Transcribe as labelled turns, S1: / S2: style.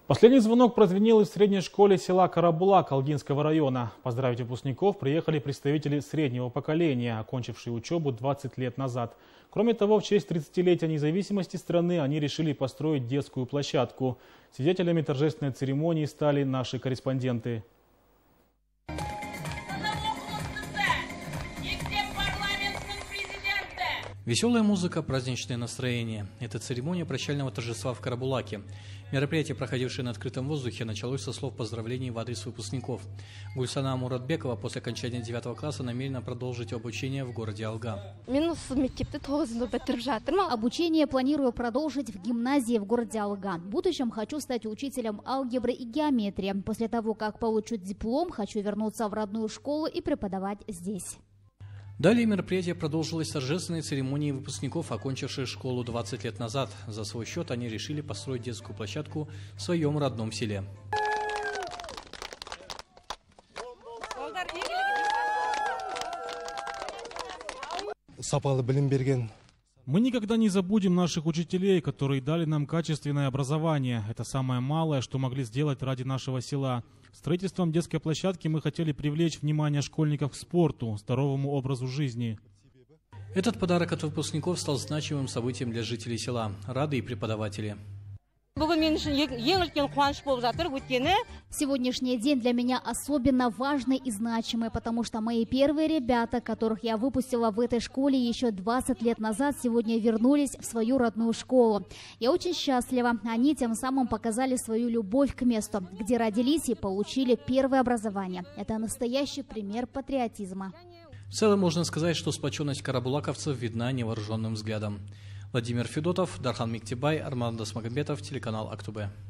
S1: Последний звонок прозвенел в средней школе села Карабулак Алгинского района. Поздравить выпускников приехали представители среднего поколения, окончившие учебу 20 лет назад. Кроме того, в честь 30-летия независимости страны они решили построить детскую площадку. Свидетелями торжественной церемонии стали наши корреспонденты.
S2: Веселая музыка, праздничное настроение. Это церемония прощального торжества в Карабулаке. Мероприятие, проходившее на открытом воздухе, началось со слов поздравлений в адрес выпускников. Гульсана Муратбекова после окончания 9 класса намерена продолжить обучение в городе Алга.
S3: Обучение планирую продолжить в гимназии в городе Алга. В будущем хочу стать учителем алгебры и геометрии. После того, как получу диплом, хочу вернуться в родную школу и преподавать здесь.
S2: Далее мероприятие продолжилось торжественной церемонией выпускников, окончивших школу 20 лет назад. За свой счет они решили построить детскую площадку в своем родном селе.
S1: Мы никогда не забудем наших учителей, которые дали нам качественное образование. Это самое малое, что могли сделать ради нашего села. Строительством детской площадки мы хотели привлечь внимание школьников к спорту, здоровому образу жизни.
S2: Этот подарок от выпускников стал значимым событием для жителей села. Рады и преподаватели.
S3: Сегодняшний день для меня особенно важный и значимый, потому что мои первые ребята, которых я выпустила в этой школе еще 20 лет назад, сегодня вернулись в свою родную школу. Я очень счастлива. Они тем самым показали свою любовь к месту, где родились и получили первое образование. Это настоящий пример патриотизма.
S2: В целом можно сказать, что сплоченность карабулаковцев видна невооруженным взглядом. Владимир Федотов, Дархан Миктибай, Арман Досмагомбетов, телеканал Актубе.